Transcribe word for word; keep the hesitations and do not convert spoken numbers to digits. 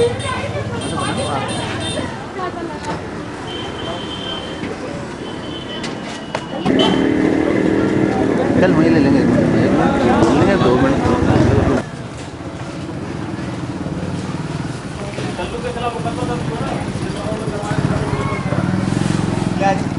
चल वही ले लेंगे, एक मिनट लेंगे, दो मिनट। क्या